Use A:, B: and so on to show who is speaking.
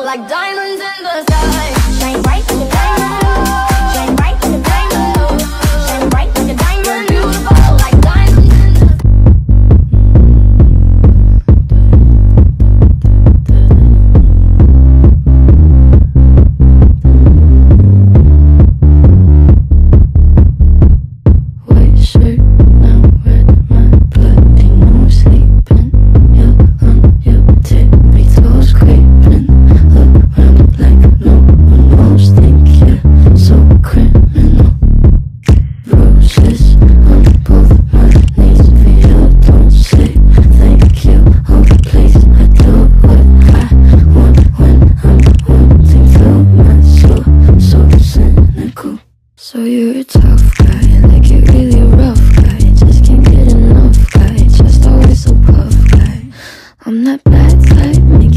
A: like diamonds in the sky. Shine bright like a diamond. Shine bright like a diamond. Shine bright like a diamond. You're beautiful like diamonds in the
B: white shirt, now red, my bloody nose sleeping. You're on your tippy toes creeping around like no one knows. Think you're so criminal. Roses on both my knees for you. Don't say thank you. Oh please, I do what I want when I'm wanting to. My soul so cynical. So you're a tough guy, like you're really rough guy. Just can't get enough guy, just always so puff guy. I'm that bad type.